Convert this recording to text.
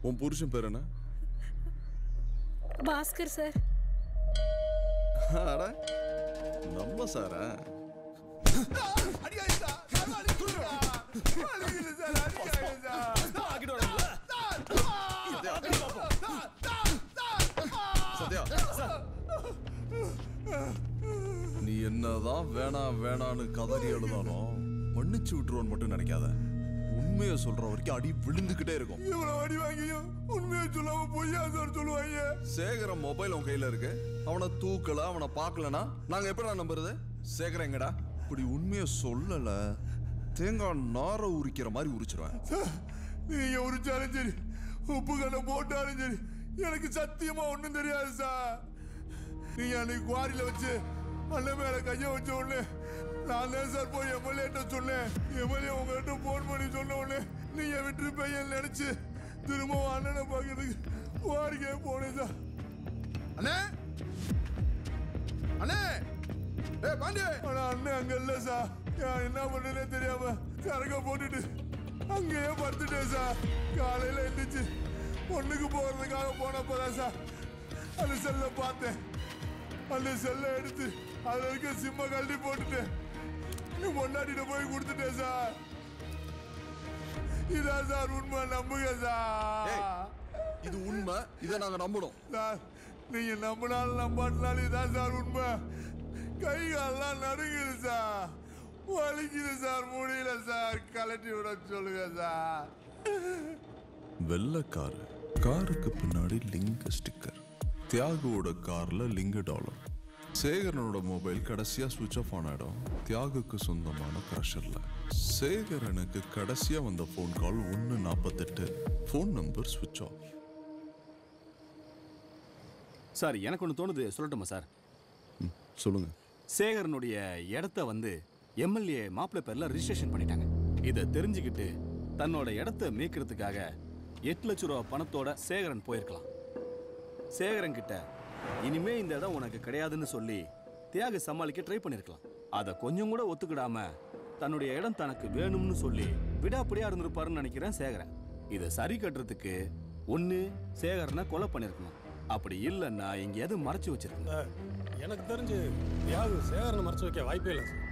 உன் புருஷன் பேர் என்ன? பாஸ்கர் சார். அட நம்ம சாரா? நீ என்னதான் வேணான்னு கதறி எழுதாலும் மன்னிச்சு விட்டுருவோன்னு மட்டும் நினைக்காத. உண்மையை சொல்ற வரைக்கும் அடி விழுந்துகிட்டே இருக்கும். இவ்வளவு அடி வாங்கியும் உண்மையை சொல்லாம பொய்யா சொல்லுவாங்க. சேகர மொபைல் உன் கையில இருக்கு. அவனை தூக்கல, அவனை பார்க்கலனா நாங்க எப்படா நம்புறது? சேகர எங்கடா? இப்படி உண்மையை சொல்லல தேங்காய் நார உரிக்கிற மாதிரி உரிச்சிருவேன். நீங்க உரிச்சாலும் சரி, உப்பு கண்ணை போட்டாலும் சரி, எனக்கு சத்தியமா ஒண்ணும் தெரியாது சார். நீங்க அன்னைக்கு குவாரியில வச்சு அண்ணன் மேல கைய வச்ச உடனே நான் தான் சார் போய் எம்எல்ஏட்ட சொன்னேன். எம்எல்ஏ உங்ககிட்ட போன் பண்ணி சொன்ன உடனே நீங்க விட்டு பையன் நினைச்சு திரும்பவும் அண்ணனை பார்க்கறதுக்கு குவாரிக்கே போனேன் சார். அண்ணே அண்ணே பாண்டிய ஆனா அண்ணன் அங்க இல்ல சார். என்ன பண்ணுறே தெரியாம சரக்க போட்டுட்டு அங்கேயே படுத்துட்டேன் சார். காலையில எழுந்திரிச்சு பொண்ணுக்கு போகிறதுக்காக போனப்பதான் சார் அந்த செல்லை பார்த்தேன். அந்த செல்லை எடுத்து அதுல இருக்க சிம்ம கழட்டி போட்டுட்டேன். பொண்டாட்டிட்ட போய் கொடுத்துட்டேன் சார். இதான் சார் உண்மை, நம்புங்க சார். இது உண்மை, இதை நாங்க நம்பணும் சார். நீங்க நம்பினாலும் நம்பாட்டினாலும் இதான் சார் உண்மை. கை காலெல்லாம் நடுங்குது சார், வலிக்குது சார், முடியல சார். கலட்டி விட சொல்லுங்க சார். வெள்ளக்காரு காருக்கு பின்னாடி லிங்க ஸ்டிக்கர், தியாகுவோட கார்ல லிங்க டாலர். சேகரனோட மொபைல் கடைசியா சுவிட்ச் ஆஃப் ஆன இடம் தியாகுக்கு சொந்தமான கிரஷர்ல. சேகரனுக்கு கடைசியா வந்த போன் கால் 1:48. போன் நம்பர் சுவிட்ச் ஆஃப். சார் எனக்கு ஒன்று தோணுது, சொல்லட்டுமா சார்? சொல்லுங்க. சேகரனுடைய இடத்த வந்து எம்எல்ஏ மாப்பிள்ளை பேர்ல ரிஜிஸ்ட்ரேஷன் பண்ணிட்டாங்க. இதை தெரிஞ்சுக்கிட்டு தன்னோட இடத்த மீட்கிறதுக்காக 8 லட்சம் ரூபா பணத்தோட சேகரன் போயிருக்கலாம். சேகரன் கிட்ட இனிமே இந்த இடம் உனக்கு கிடையாதுன்னு சொல்லி தியாக சமாளிக்க ட்ரை பண்ணிருக்கலாம். அதை கொஞ்சம் கூட ஒத்துக்கிடாம தன்னுடைய இடம் தனக்கு வேணும்னு சொல்லி விடாப்படியா இருந்திருப்பாருன்னு நினைக்கிறேன் சேகரன். இதை சரி கட்டுறதுக்கு ஒண்ணு சேகரனை கொலை பண்ணிருக்கணும், அப்படி இல்லைன்னா எங்கேயாவது மறைச்சு வச்சிருக்கணும். எனக்கு தெரிஞ்சு தியாகு சேகரனை மறைச்சு வைக்க வாய்ப்பே இல்லை சார்.